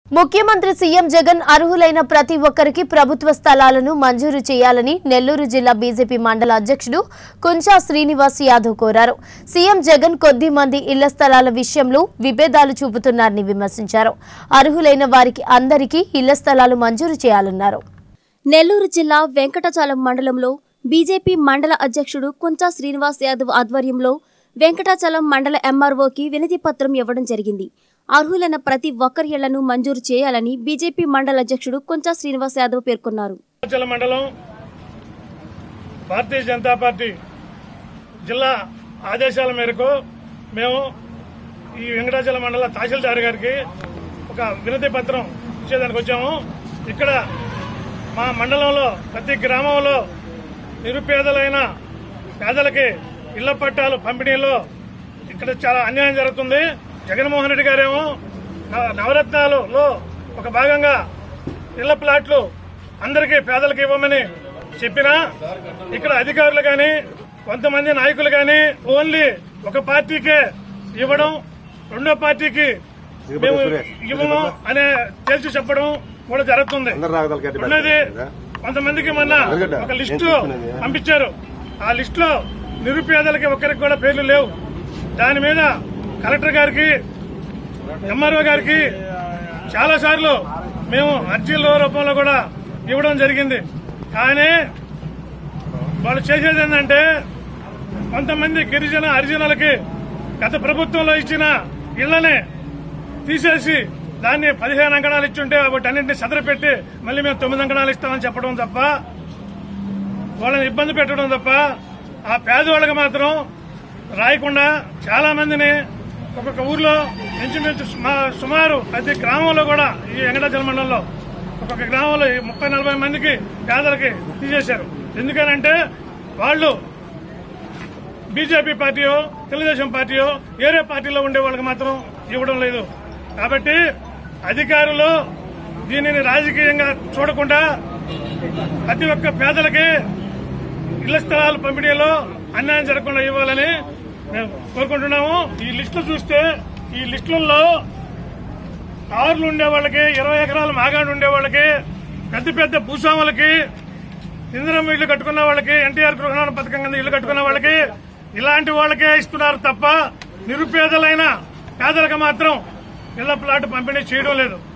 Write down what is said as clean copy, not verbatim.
ముఖ్యమంత్రి సీఎం జగన్ అర్హులైన ప్రతి ఒక్కరికి ప్రభుత్వ స్థలాలను మంజూరు చేయాలని నెల్లూరు జిల్లా బీజేపీ మండల అధ్యక్షుడు కుంచా శ్రీనివాస్ యాదవ్ కోరారు. సీఎం జగన్ కొద్ది మంది ఇళ్ల స్థలాల విషయంలో విభేదాలు చూపుతున్నారని విమర్శించారు. అర్హులైన వారికి అందరికీ ఇళ్ల స్థలాలు మంజూరు చేయాలన్నారు. నెల్లూరు జిల్లా వెంకటాచలం మండలంలో బీజేపీ మండల అధ్యక్షుడు కుంచా శ్రీనివాస్ యాదవ్ ఆధ్వర్యంలో వెంకటాచలం మండల ఎంఆర్ఓకి వినతి పత్రం ఇవ్వడం జరిగింది. అర్హులైన ప్రతి ఒక్కరి ఇళ్లను మంజూరు చేయాలని బీజేపీ మండల అధ్యక్షుడు కుంచా శ్రీనివాస్ యాదవ్ పేర్కొన్నారు. మండలం భారతీయ జనతా పార్టీ జిల్లా ఆదేశాల మేరకు మేము ఈ వెంకటాచలం మండల తహసీల్దార్ గారికి ఒక వినతి పత్రం ఇచ్చేదానికి వచ్చాము. ఇక్కడ మా మండలంలో ప్రతి గ్రామంలో నిరుపేదలైన పేదలకి ఇళ్ల పట్టాలు పంపిణీలో ఇక్కడ చాలా అన్యాయం జరుగుతుంది. జగన్మోహన్ రెడ్డి గారేమో నవరత్నాలలో ఒక భాగంగా ఇళ్ల ప్లాట్లు అందరికీ పేదలకు ఇవ్వమని చెప్పినా ఇక్కడ అధికారులు గాని కొంతమంది నాయకులు గాని ఓన్లీ ఒక పార్టీకే ఇవ్వడం, రెండో పార్టీకి మేము ఇవ్వము అనే తేల్చి చెప్పడం కూడా జరుగుతుంది. ఉన్నది కొంతమందికి మొన్న ఒక లిస్టు పంపించారు. ఆ లిస్టులో నిరుపేదలకి ఒక్కరికి కూడా పేర్లు లేవు. దాని మీద కలెక్టర్ గారికి, ఎంఆర్ఓ గారికి చాలా సార్లు మేము అర్జీల రూపంలో కూడా ఇవ్వడం జరిగింది. కానీ వాళ్ళు చేసేది ఏంటంటే కొంతమంది గిరిజన హరిజనులకి గత ప్రభుత్వంలో ఇచ్చిన ఇళ్లనే తీసేసి దాన్ని 15 అంకణాలు ఇచ్చుంటే వాటన్నింటినీ సదరపెట్టి మళ్లీ మేము 9 అంకణాలు ఇస్తామని చెప్పడం తప్ప, వాళ్ళని ఇబ్బంది పెట్టడం తప్ప ఆ పేదవాళ్ళకి మాత్రం రాయకుండా చాలా మందిని ఒక్కొక్క ఊర్లో ఇంచుమించు సుమారు ప్రతి గ్రామంలో కూడా ఈ వెంకటాచలం మండలంలో ఒక్కొక్క గ్రామంలో 30-40 మందికి పేదలకి తీసేశారు. ఎందుకనంటే వాళ్ళు బీజేపీ పార్టీయో తెలుగుదేశం పార్టీయో వేరే పార్టీలో ఉండే వాళ్ళకి మాత్రం ఇవ్వడం లేదు. కాబట్టి అధికారులు దీనిని రాజకీయంగా చూడకుండా ప్రతి ఒక్క పేదలకి ఇళ్ల స్థలాల పంపిణీలో అన్యాయం జరగకుండా ఇవ్వాలని మేము కోరుకుంటున్నాము. ఈ లిస్టులు చూస్తే ఈ లిస్టులలో కార్లు ఉండే వాళ్ళకి, 20 ఎకరాల మాగాడు ఉండే వాళ్ళకి, పెద్ద పెద్ద భూస్వాములకి, ఇందిరమ్మ ఇళ్లు కట్టుకున్న వాళ్ళకి, ఎన్టీఆర్ గృహ పథకం కింద ఇళ్లు కట్టుకున్న వాళ్ళకి ఇలాంటి వాళ్ళకే ఇస్తున్నారు తప్ప నిరుపేదలైన పేదలకు మాత్రం ఇళ్ల ప్లాట్ పంపిణీ చేయడం లేదు.